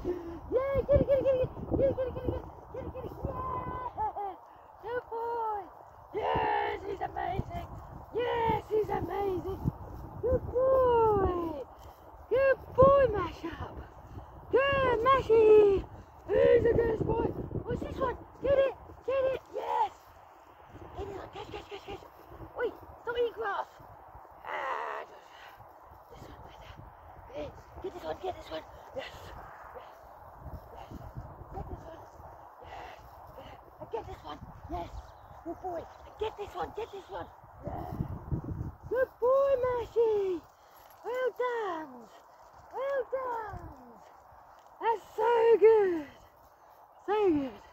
Yeah, get it, get it, get it, get it, get it, get it, get it, get it, get it. Yeah! Good boy. Yes, he's amazing. Yes, he's amazing. Good boy. Good boy, Mashup. Good, Mashy. He's a good boy. What's this one? Get it, get it. Yes. Get it on. Catch, catch, catch, catch. Wait, stop eating grass. Ah, this one right there. Get this one, get this one. Yes. Get this one. Yes. Good boy. Get this one. Get this one. Yeah. Good boy, Mashy. Well done. Well done. That's so good. So good.